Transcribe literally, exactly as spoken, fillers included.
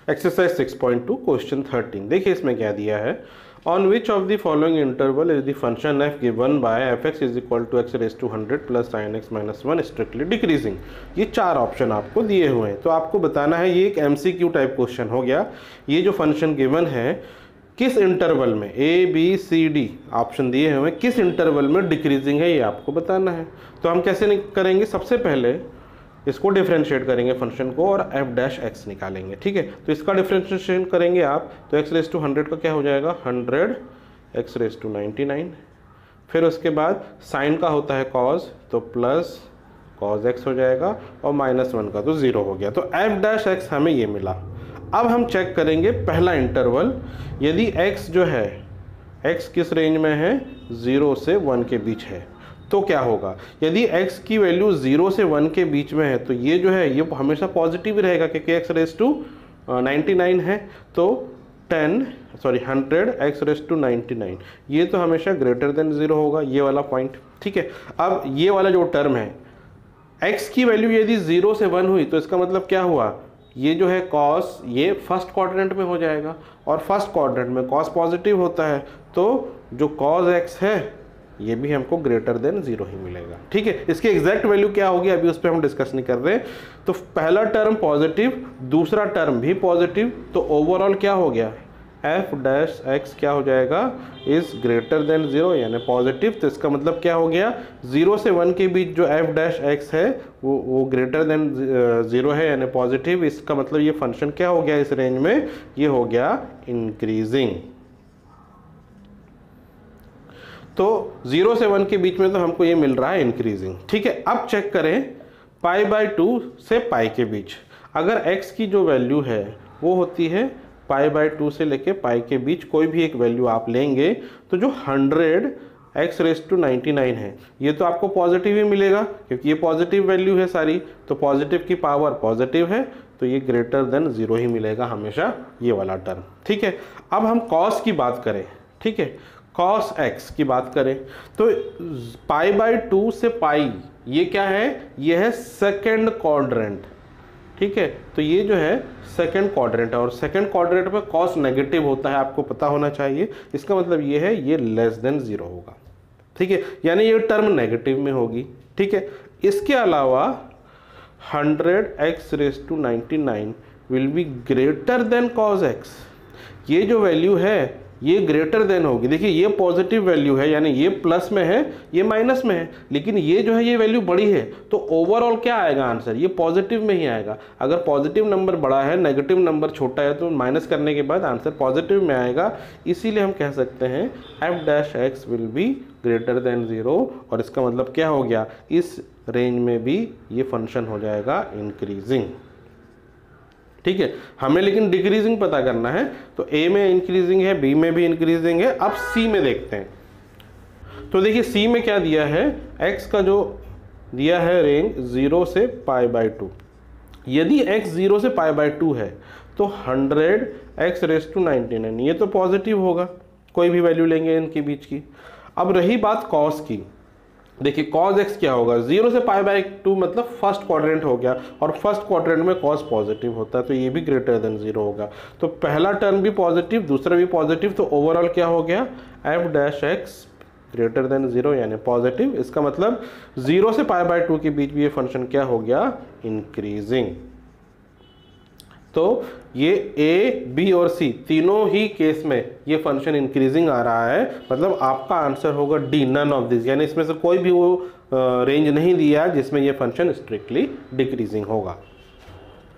Exercise six point two question thirteen. देखिए इसमें क्या दिया है, on which of the following interval is the function f given by f x is equal to x raise to hundred plus sine x minus one strictly decreasing. ये चार option आपको दिए हुए हैं, तो आपको बताना है, ये एक एमसीक्यू टाइप क्वेश्चन हो गया। ये जो फंक्शन गिवन है किस इंटरवल में, A B C D option दिए हुए हैं, किस इंटरवल में डिक्रीजिंग है ये आपको बताना है। तो हम कैसे करेंगे, सबसे पहले इसको डिफरेंशिएट करेंगे फंक्शन को और एफ डैश एक्स निकालेंगे। ठीक है, तो इसका डिफरेंशिएशन करेंगे आप, तो एक्स रेज टू हंड्रेड का क्या हो जाएगा, hundred x raise to ninety nine. फिर उसके बाद साइन का होता है कॉज, तो प्लस कॉज एक्स हो जाएगा, और माइनस वन का तो ज़ीरो हो गया। तो एफ डैश एक्स हमें ये मिला। अब हम चेक करेंगे पहला इंटरवल, यदि x जो है, x किस रेंज में है, ज़ीरो से वन के बीच है, तो क्या होगा। यदि x की वैल्यू ज़ीरो से वन के बीच में है तो ये जो है ये हमेशा पॉजिटिव ही रहेगा, क्योंकि x raise to ninety nine है, तो ten sorry hundred x raise to ninety nine, ये तो हमेशा ग्रेटर देन ज़ीरो होगा, ये वाला पॉइंट। ठीक है, अब ये वाला जो टर्म है, x की वैल्यू यदि ज़ीरो से वन हुई तो इसका मतलब क्या हुआ, ये जो है कॉस ये फर्स्ट क्वाड्रेंट में हो जाएगा, और फर्स्ट क्वाड्रेंट में कॉस पॉजिटिव होता है, तो जो कॉस एक्स है ये भी हमको ग्रेटर देन जीरो ही मिलेगा। ठीक है, इसकी एग्जैक्ट वैल्यू क्या होगी अभी उस पर हम डिस्कस नहीं कर रहे। तो पहला टर्म पॉजिटिव, दूसरा टर्म भी पॉजिटिव, तो ओवरऑल क्या हो गया, एफ डैश एक्स क्या हो जाएगा, इज ग्रेटर देन जीरो, यानी पॉजिटिव। तो इसका मतलब क्या हो गया, जीरो से वन के बीच जो एफ डैश एक्स है वो वो ग्रेटर देन जीरो है, यानी पॉजिटिव। इसका मतलब ये फंक्शन क्या हो गया इस रेंज में, ये हो गया इंक्रीजिंग। तो जीरो से वन के बीच में तो हमको ये मिल रहा है इंक्रीजिंग। ठीक है, अब चेक करें पाई बाय टू से पाई के बीच, अगर x की जो वैल्यू है वो होती है पाई बाय टू से लेके पाई के बीच, कोई भी एक वैल्यू आप लेंगे, तो जो hundred x raise to ninety nine है ये तो आपको पॉजिटिव ही मिलेगा, क्योंकि ये पॉजिटिव वैल्यू है सारी, तो पॉजिटिव की पावर पॉजिटिव है, तो ये ग्रेटर देन जीरो ही मिलेगा हमेशा, ये वाला टर्म। ठीक है, अब हम कॉस की बात करें, ठीक है, कॉस एक्स की बात करें, तो पाई बाय टू से पाई ये क्या है, ये है सेकेंड क्वाड्रेंट। ठीक है, तो ये जो है सेकेंड क्वाड्रेंट है, और सेकेंड क्वाड्रेंट में कॉस नेगेटिव होता है, आपको पता होना चाहिए। इसका मतलब ये है ये लेस देन जीरो होगा। ठीक है, यानी ये टर्म नेगेटिव में होगी। ठीक है, इसके अलावा hundred x raise to ninety nine will be greater than cos x, ये जो वैल्यू है ये ग्रेटर देन होगी। देखिए ये पॉजिटिव वैल्यू है, यानी ये प्लस में है, ये माइनस में है, लेकिन ये जो है ये वैल्यू बड़ी है, तो ओवरऑल क्या आएगा आंसर, ये पॉजिटिव में ही आएगा। अगर पॉजिटिव नंबर बड़ा है, नेगेटिव नंबर छोटा है, तो माइनस करने के बाद आंसर पॉजिटिव में आएगा। इसीलिए हम कह सकते हैं f dash x will be greater than zero, और इसका मतलब क्या हो गया, इस रेंज में भी ये फंक्शन हो जाएगा इंक्रीजिंग। ठीक है, हमें लेकिन डिक्रीजिंग पता करना है, तो ए में इंक्रीजिंग है, बी में भी इंक्रीजिंग है। अब सी में देखते हैं, तो देखिए सी में क्या दिया है, एक्स का जो दिया है रेंज जीरो से पाई बाय टू, यदि एक्स जीरो से पाई बाय टू है तो hundred x raise to ninety nine, ये तो पॉजिटिव होगा, कोई भी वैल्यू लेंगे इनके बीच की। अब रही बात कॉस की, देखिए कॉस एक्स क्या होगा, जीरो से पाई बाय टू मतलब फर्स्ट क्वाड्रेंट हो गया, और फर्स्ट क्वाड्रेंट में कॉस पॉजिटिव होता है, तो ये भी ग्रेटर देन जीरो होगा। तो पहला टर्म भी पॉजिटिव, दूसरा भी पॉजिटिव, तो ओवरऑल क्या हो गया, f dash x greater than zero, यानी पॉजिटिव। इसका मतलब जीरो से पाई बाय टू के बीच भी ये फंक्शन क्या हो गया, इंक्रीजिंग। तो ये ए, बी और सी तीनों ही केस में ये फंक्शन इंक्रीजिंग आ रहा है, मतलब आपका आंसर होगा डी, नन ऑफ दिस, यानी इसमें से कोई भी वो रेंज नहीं दिया जिसमें ये फंक्शन स्ट्रिक्टली डिक्रीजिंग होगा।